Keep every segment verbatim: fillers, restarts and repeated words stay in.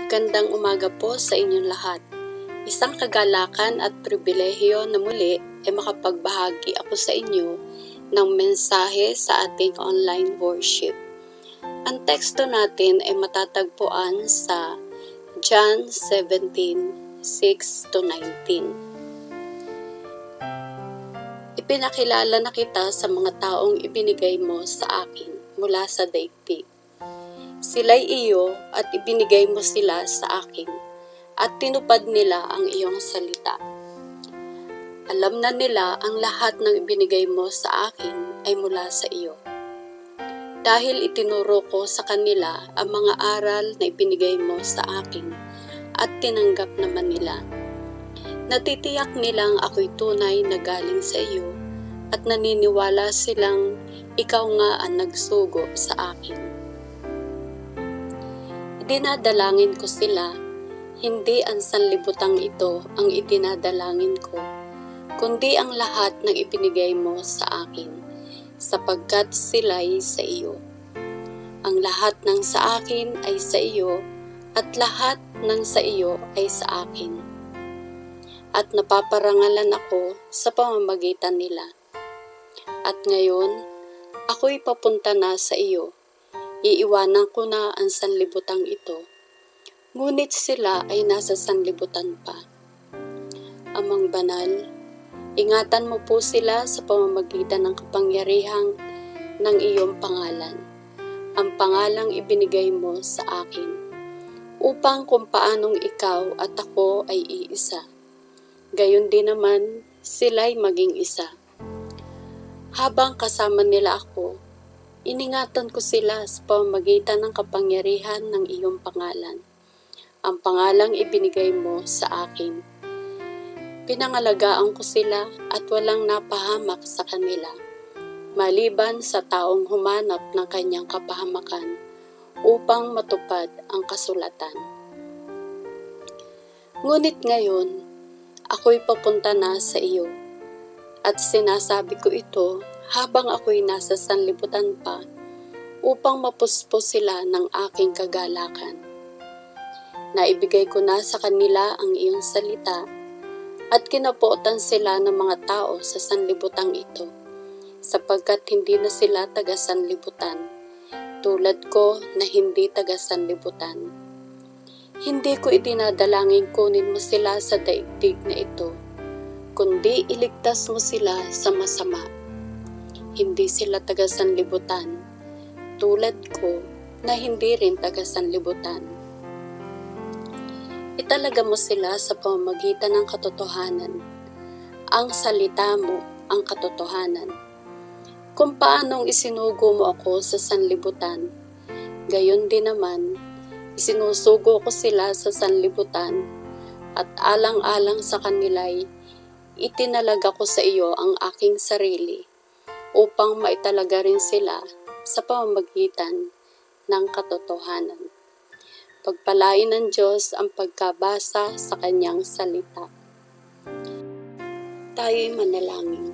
Magandang umaga po sa inyong lahat. Isang kagalakan at pribilehiyo na muli ay makapagbahagi ako sa inyo ng mensahe sa ating online worship. Ang teksto natin ay matatagpuan sa John seventeen, six to nineteen. Ipinakilala na kita sa mga taong ibinigay mo sa akin mula sa daigdig. Sila'y iyo at ibinigay mo sila sa akin, at tinupad nila ang iyong salita. Alam na nila ang lahat ng ibinigay mo sa akin ay mula sa iyo. Dahil itinuro ko sa kanila ang mga aral na ibinigay mo sa akin, at tinanggap naman nila. Natitiyak nilang ako'y tunay na galing sa iyo, at naniniwala silang ikaw nga ang nagsugo sa akin. Dinadalangin ko sila, hindi ang sanlibutang ito ang itinadalangin ko, kundi ang lahat ng ibinigay mo sa akin, sapagkat sila'y sa iyo. Ang lahat ng sa akin ay sa iyo, at lahat ng sa iyo ay sa akin. At napaparangalan ako sa pamamagitan nila. At ngayon, ako'y papunta na sa iyo. Iiwanan ko na ang sanlibutang ito, ngunit sila ay nasa sanlibutan pa. Amang banal, ingatan mo po sila sa pamamagitan ng kapangyarihang ng iyong pangalan, ang pangalang ibinigay mo sa akin, upang kung paanong ikaw at ako ay iisa, gayon din naman sila'y maging isa. Habang kasama nila ako, iningatan ko sila sa pamamagitan ng kapangyarihan ng iyong pangalan, ang pangalang ibinigay mo sa akin. Pinangalagaan ko sila at walang napahamak sa kanila, maliban sa taong humanap ng kanyang kapahamakan upang matupad ang kasulatan. Ngunit ngayon, ako'y papunta na sa iyo, at sinasabi ko ito habang ako'y nasa sanlibutan pa, upang mapuspos sila ng aking kagalakan. Naibigay ko na sa kanila ang iyong salita, at kinapuotan sila ng mga tao sa sanlibutang ito, sapagkat hindi na sila taga-sanlibutan, tulad ko na hindi taga-sanlibutan. Hindi ko idinadalangin kunin mo sila sa daigdig na ito, kundi iligtas mo sila sa masama. Hindi sila taga-sanlibutan, tulad ko na hindi rin taga-sanlibutan. Italaga mo sila sa pamamagitan ng katotohanan. Ang salita mo ang katotohanan. Kung paanong isinugo mo ako sa sanlibutan, gayon din naman, isinusugo ko sila sa sanlibutan, at alang-alang sa kanila'y itinalaga ko sa iyo ang aking sarili, upang maitalaga rin sila sa pamamagitan ng katotohanan. Pagpalain ng Diyos ang pagkabasa sa kanyang salita. Tayo'y manalangin.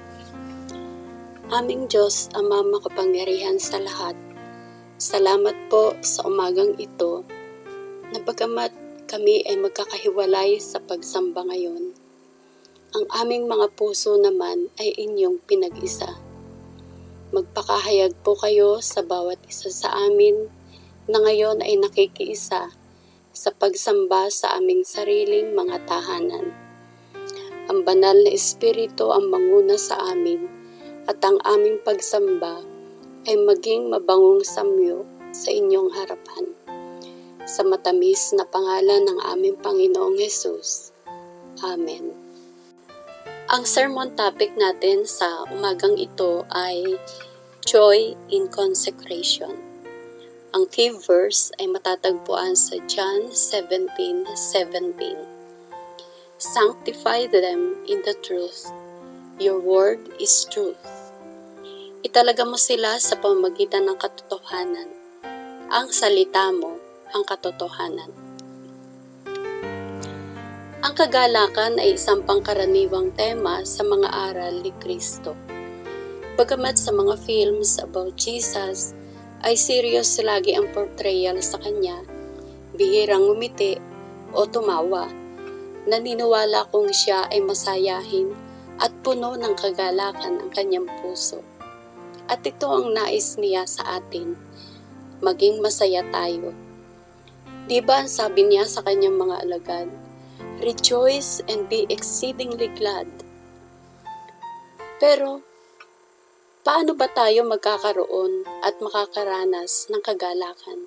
Aming Diyos, Ama makapangyarihan sa lahat, salamat po sa umagang ito, na bagamat kami ay magkakahiwalay sa pagsamba ngayon, ang aming mga puso naman ay inyong pinag-isa. Magpakahayag po kayo sa bawat isa sa amin na ngayon ay nakikiisa sa pagsamba sa aming sariling mga tahanan. Ang banal na Espiritu ang manguna sa amin, at ang aming pagsamba ay maging mabangong samyo sa inyong harapan. Sa matamis na pangalan ng aming Panginoong Hesus. Amen. Ang sermon topic natin sa umagang ito ay Joy in Consecration. Ang key verse ay matatagpuan sa John seventeen, seventeen. Sanctify them in the truth. Your word is truth. Italaga mo sila sa pamamagitan ng katotohanan. Ang salita mo ang katotohanan. Ang kagalakan ay isang pangkaraniwang tema sa mga aral ni Kristo. Bagamat sa mga films about Jesus ay serious lagi ang portrayal sa kanya, bihirang ngumiti o tumawa. Naniniwala kong siya ay masayahin at puno ng kagalakan ang kanyang puso. At ito ang nais niya sa atin, maging masaya tayo. Di ba ang sabi niya sa kanyang mga alagad, "Rejoice and be exceedingly glad." Pero, paano ba tayo magkakaroon at makakaranas ng kagalakan?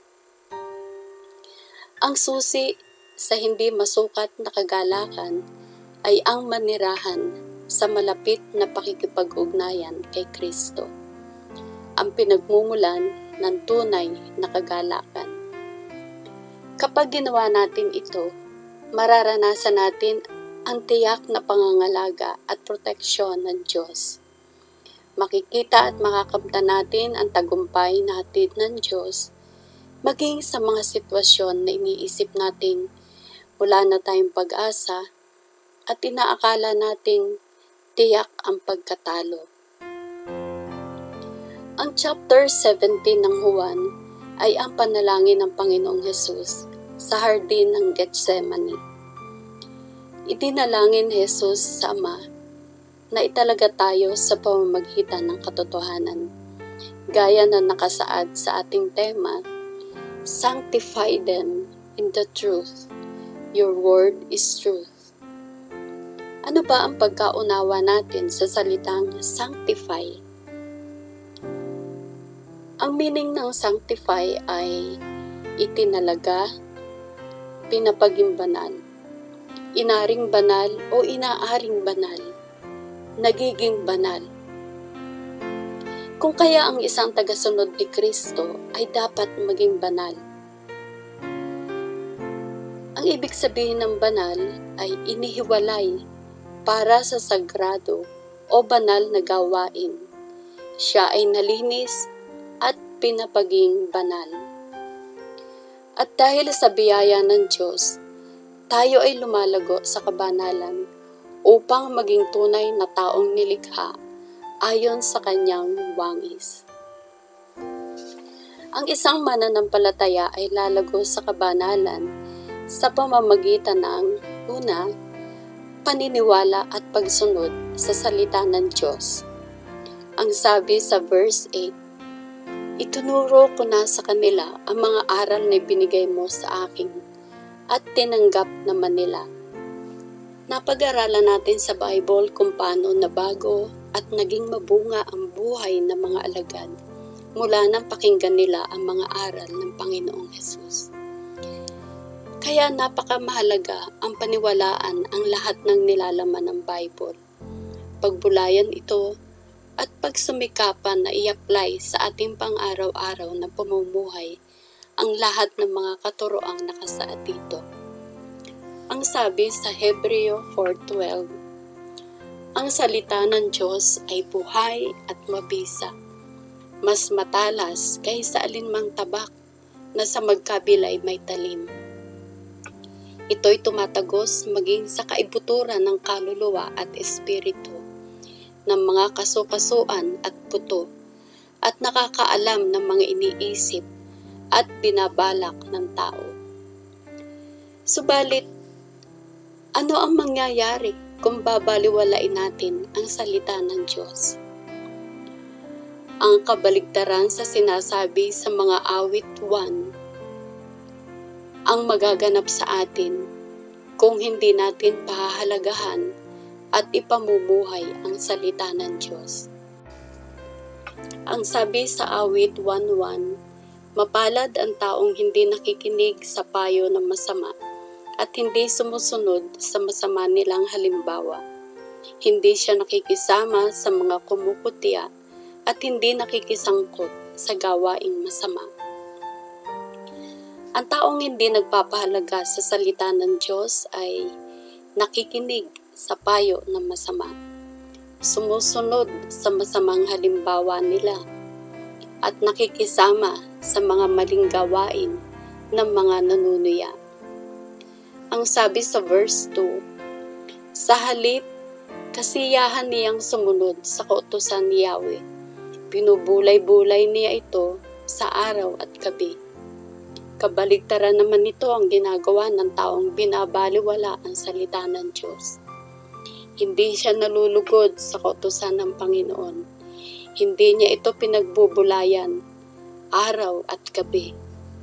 Ang susi sa hindi masukat na kagalakan ay ang manirahan sa malapit na pakikipag-ugnayan kay Kristo, ang pinagmumulan ng tunay na kagalakan. Kapag ginawa natin ito, mararanasan natin ang tiyak na pangangalaga at proteksyon ng Diyos. Makikita at makakamtan natin ang tagumpay na hatid ng Diyos, maging sa mga sitwasyon na iniisip natin wala na tayong pag-asa at inaakala nating tiyak ang pagkatalo. Ang chapter seventeen ng Juan ay ang panalangin ng Panginoong Hesus sa hardin ng Getsemani. Idinalangin ni Jesus sa Ama na italaga tayo sa pamamagitan ng katotohanan, gaya na nakasaad sa ating tema, "Sanctify them in the truth. Your word is truth." Ano ba ang pagkaunawa natin sa salitang sanctify? Ang meaning ng sanctify ay itinalaga, pinapaging banal, inaring banal o inaaring banal, nagiging banal. Kung kaya ang isang tagasunod ni Kristo ay dapat maging banal. Ang ibig sabihin ng banal ay inihiwalay para sa sagrado o banal na gawain. Siya ay nalinis at pinapaging banal. At dahil sa biyaya ng Diyos, tayo ay lumalago sa kabanalan upang maging tunay na taong nilikha ayon sa kanyang wangis. Ang isang mananampalataya ay lalago sa kabanalan sa pamamagitan ng una, paniniwala at pagsunod sa salita ng Diyos. Ang sabi sa verse eight, "Itunuro ko na sa kanila ang mga aral na binigay mo sa akin at tinanggap naman nila." Napag-aralan natin sa Bible kung paano nabago at naging mabunga ang buhay ng mga alagad mula nang pakinggan nila ang mga aral ng Panginoong Hesus. Kaya napakamahalaga ang paniwalaan ang lahat ng nilalaman ng Bible. Pagbulayan ito at pagsumikapan na i-apply sa ating pang-araw-araw na pamumuhay ang lahat ng mga katuroang nakasaad dito. Ang sabi sa Hebreo four twelve, "Ang salita ng Diyos ay buhay at mabisa, mas matalas kaysa alinmang tabak na sa magkabilay may talim. Ito'y tumatagos maging sa kaibuturan ng kaluluwa at espiritu, ng mga kasukasuan at buto, at nakakaalam ng mga iniisip at binabalak ng tao." Subalit, ano ang mangyayari kung babaliwalain natin ang salita ng Diyos? Ang kabaligtaran sa sinasabi sa mga awit one ang magaganap sa atin kung hindi natin pahahalagahan at ipamumuhay ang salita ng Diyos. Ang sabi sa awit one one, "Mapalad ang taong hindi nakikinig sa payo ng masama at hindi sumusunod sa masama nilang halimbawa. Hindi siya nakikisama sa mga kumukutya at hindi nakikisangkot sa gawaing masama." Ang taong hindi nagpapahalaga sa salita ng Diyos ay nakikinig sa payo ng masama, sumusunod sa masamang halimbawa nila, at nakikisama sa mga maling gawain ng mga nanunuya. Ang sabi sa verse two, "Sa halip, kasiyahan niyang sumunod sa kautusan ni Yahweh. Binubulay-bulay niya ito sa araw at gabi. Kabaligtaran naman nito ang ginagawa ng taong binabaliwala ang salita ng Diyos. Hindi siya nalulugod sa kautusan ng Panginoon. Hindi niya ito pinagbubulayan, araw at gabi.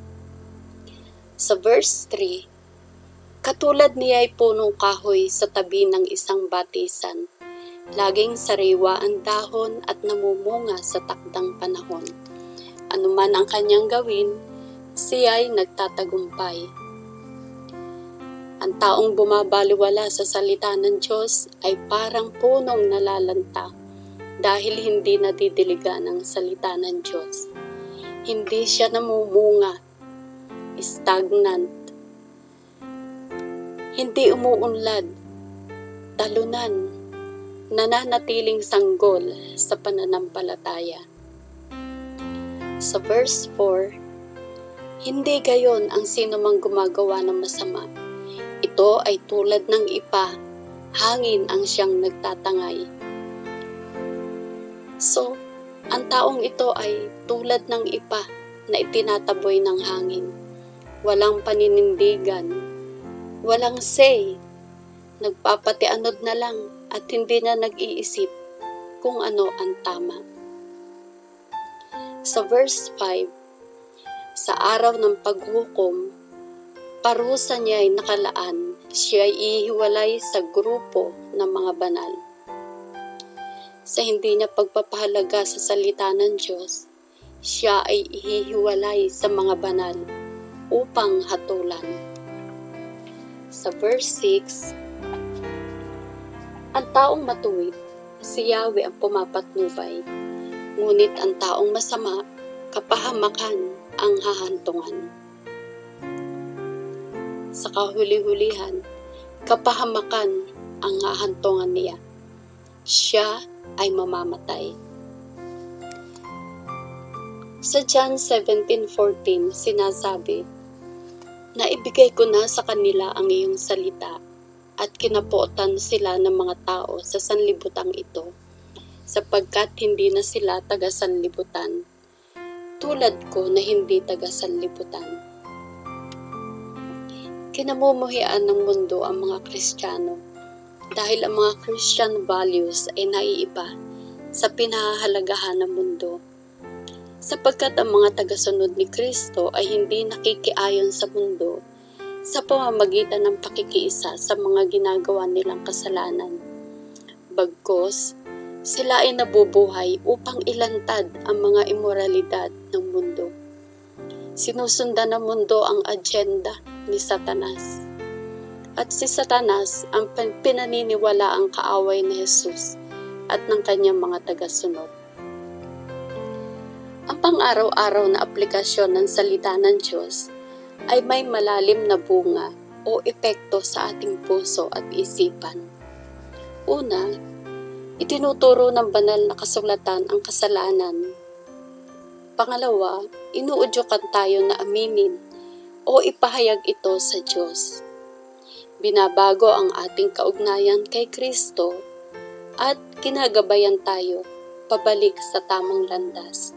Sa verse three, katulad niya ay punong kahoy sa tabi ng isang batisan. Laging sariwa ang dahon at namumunga sa takdang panahon. Anuman ang kanyang gawin, siya ay nagtatagumpay. Ang taong bumabaliwala sa salita ng Diyos ay parang punong nalalanta dahil hindi nadidiligan ang salita ng Diyos. Hindi siya namumunga, stagnant. Hindi umuunlad, talunan, nananatiling sanggol sa pananampalataya. Sa verse four, hindi gayon ang sino mang gumagawa ng masama. Ito ay tulad ng ipa, hangin ang siyang nagtatangay. So, ang taong ito ay tulad ng ipa na itinataboy ng hangin. Walang paninindigan, walang say, nagpapatianod na lang at hindi na nag-iisip kung ano ang tama. Sa verse five, sa araw ng paghukom, parusa niya ay nakalaan, siya ay ihiwalay sa grupo ng mga banal. Sa hindi niya pagpapahalaga sa salita ng Diyos, siya ay ihihiwalay sa mga banal upang hatulan. Sa verse six, ang taong matuwid, si Yahweh ang pumapatnubay, ngunit ang taong masama, kapahamakan ang hahantungan. Sa kahuli-hulihan, kapahamakan ang hahantungan niya. Siya ay mamamatay. Sa John seventeen fourteen, sinasabi, naibigay ko na sa kanila ang iyong salita at kinapuotan sila ng mga tao sa sanlibutang ito, sapagkat hindi na sila taga-sanlibutan, tulad ko na hindi taga-sanlibutan. Kinamumuhian ng mundo ang mga Kristiyano dahil ang mga Christian values ay naiiba sa pinahahalagahan ng mundo. Sapagkat ang mga tagasunod ni Kristo ay hindi nakikiayon sa mundo sa pamamagitan ng pakikiisa sa mga ginagawa nilang kasalanan. Bagkus, sila ay nabubuhay upang ilantad ang mga imoralidad ng mundo. Sinusundan ng mundo ang agenda ni Satanas. At si Satanas ang pinaniniwala ang kaaway ni Jesus at ng kanyang mga tagasunod. Ang pang-araw-araw na aplikasyon ng salita ng Diyos ay may malalim na bunga o epekto sa ating puso at isipan. Una, itinuturo ng banal na kasulatan ang kasalanan. Pangalawa, inuudyukan tayo na aminin o ipahayag ito sa Diyos. Binabago ang ating kaugnayan kay Kristo at kinagabayan tayo pabalik sa tamang landas.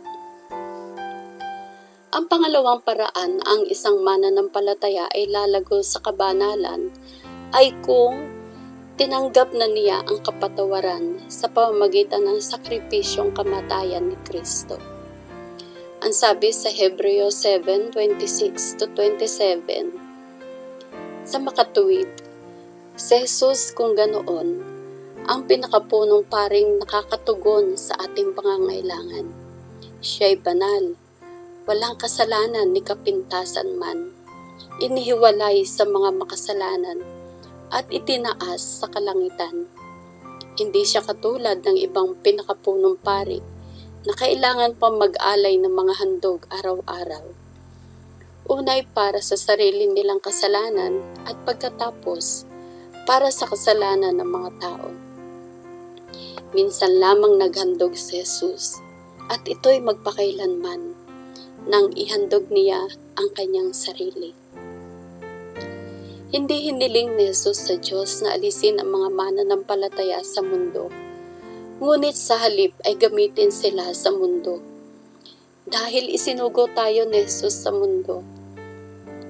Ang pangalawang paraan ang isang mananampalataya ay lalago sa kabanalan ay kung tinanggap na niya ang kapatawaran sa pamamagitan ng sakripisyong kamatayan ni Kristo. Ang sabi sa Hebreo seven twenty-six to twenty-seven, sa makatuwid, si Jesus kung ganoon, ang pinakapunong paring nakakatugon sa ating pangangailangan. Siya'y banal, walang kasalanan ni kapintasan man, inihiwalay sa mga makasalanan, at itinaas sa kalangitan. Hindi siya katulad ng ibang pinakapunong pari na kailangan pang mag-alay ng mga handog araw-araw. Unay para sa sarili nilang kasalanan at pagkatapos para sa kasalanan ng mga tao. Minsan lamang naghandog si Jesus at ito'y magpakailanman nang ihandog niya ang kanyang sarili. Hindi hiniling ni Jesus sa Diyos na alisin ang mga mananampalataya sa mundo, ngunit sa halip ay gamitin sila sa mundo. Dahil isinugo tayo ni Jesus sa mundo,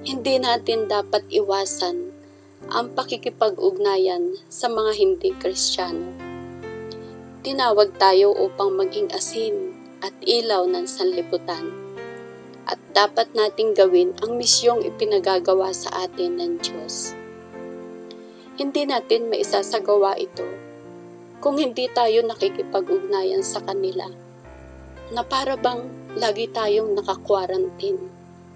Hindi natin dapat iwasan ang pakikipag-ugnayan sa mga hindi Kristiyano. Tinawag tayo upang maging asin at ilaw ng sanlibutan. At dapat nating gawin ang misyong ipinagagawa sa atin ng Diyos. Hindi natin maisasagawa ito kung hindi tayo nakikipag-ugnayan sa kanila, na para bang lagi tayong naka-quarantine.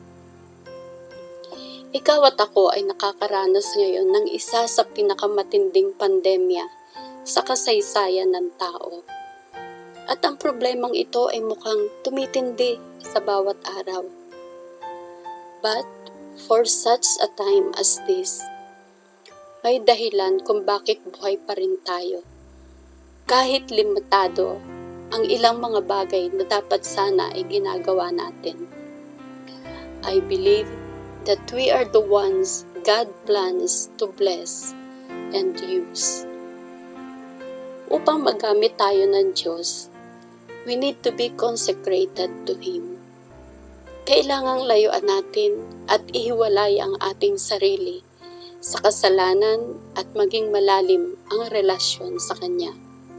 Ikaw at ako ay nakakaranas ngayon ng isa sa pinakamatinding pandemya sa kasaysayan ng tao. At ang problemang ito ay mukhang tumitindi sa bawat araw. But for such a time as this, may dahilan kung bakit buhay pa rin tayo. Kahit limitado ang ilang mga bagay na dapat sana ay ginagawa natin. I believe that we are the ones God plans to bless and use. Upang magamit tayo ng Diyos, we need to be consecrated to Him. Kailangang layuan natin at ihiwalay ang ating sarili sa kasalanan at maging malalim ang relasyon sa Kanya.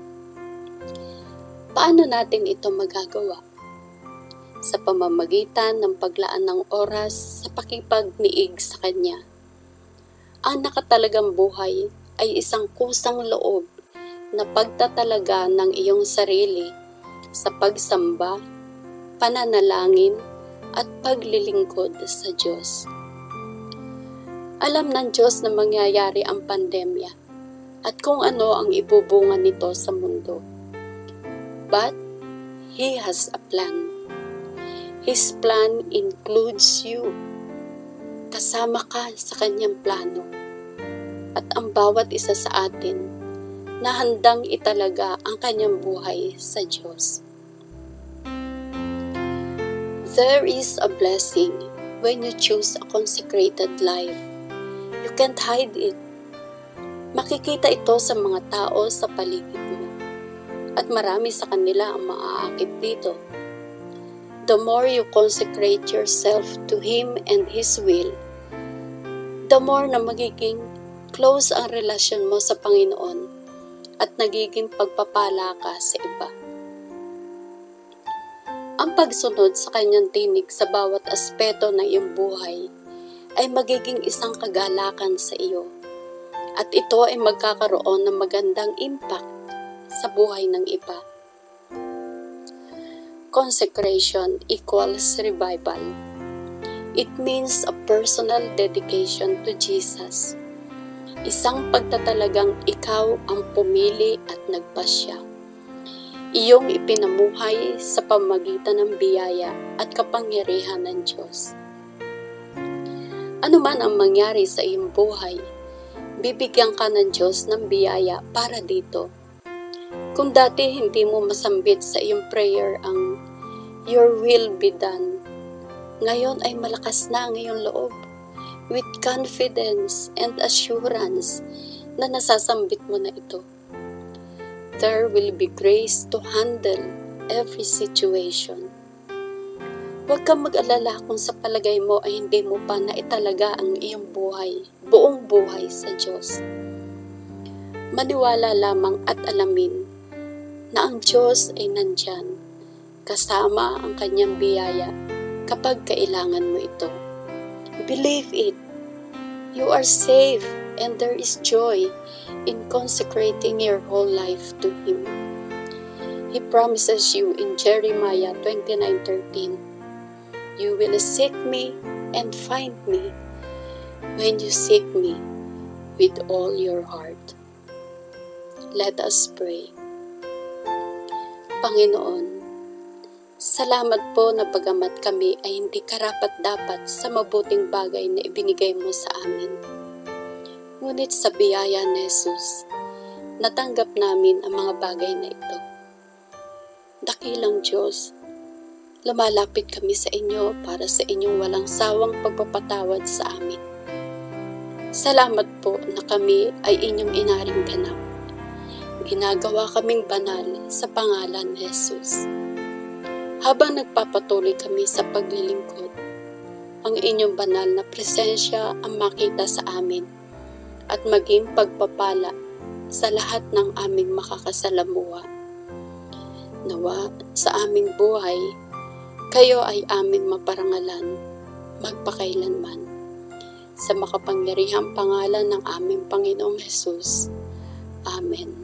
Paano natin ito magagawa? Sa pamamagitan ng paglaan ng oras sa pakipagniig sa Kanya. Ang nakatalagang buhay ay isang kusang loob na pagtatalaga ng iyong sarili sa pagsamba, pananalangin, at paglilingkod sa Diyos. Alam ng Diyos na mangyayari ang pandemya at kung ano ang ibubunga nito sa mundo. But He has a plan. His plan includes you. Kasama ka sa Kanyang plano. At ang bawat isa sa atin na handang italaga ang Kanyang buhay sa Diyos. There is a blessing when you choose a consecrated life. You can't hide it. Makikita ito sa mga tao sa paligid mo. At marami sa kanila ang maaakit dito. The more you consecrate yourself to Him and His will, the more na magiging close ang relasyon mo sa Panginoon at nagiging pagpapala ka sa iba. Ang pagsunod sa Kanyang tinig sa bawat aspeto ng iyong buhay ay magiging isang kagalakan sa iyo at ito ay magkakaroon ng magandang impact sa buhay ng iba. Consecration equals revival. It means a personal dedication to Jesus. Isang pagtatalagang ikaw ang pumili at nagpasya. Iyong ipinamuhay sa pamamagitan ng biyaya at kapangyarihan ng Diyos. Ano man ang mangyari sa iyong buhay, bibigyan ka ng Diyos ng biyaya para dito. Kung dati hindi mo masambit sa iyong prayer ang "Your will be done", ngayon ay malakas na ang iyong loob with confidence and assurance na nasasambit mo na ito. There will be grace to handle every situation. Huwag kang mag-alala kung sa palagay mo ay hindi mo pa naitalaga ang iyong buhay, buong buhay sa Diyos. Maniwala lamang at alamin na ang Diyos ay nandyan, kasama ang Kanyang biyaya kapag kailangan mo ito. Believe it. You are safe and there is joy in consecrating your whole life to Him. He promises you in Jeremiah twenty-nine thirteen, "You will seek me and find me when you seek me with all your heart." Let us pray. Panginoon, salamat po na bagamat kami ay hindi karapat-dapat sa mabuting bagay na ibinigay mo sa amin. Ngunit sa biyaya ni Jesus, natanggap namin ang mga bagay na ito. Dakilang Diyos, lumalapit kami sa inyo para sa inyong walang sawang pagpapatawad sa amin. Salamat po na kami ay inyong inaring ganap. Ginagawa kaming banal sa pangalan ni Jesus. Habang nagpapatuloy kami sa paglilingkod, ang inyong banal na presensya ang makita sa amin at maging pagpapala sa lahat ng aming makakasalamuha. Nawa sa aming buhay, kayo ay aming maparangalan magpakailanman. Sa makapangyarihang pangalan ng aming Panginoong Hesus. Amen.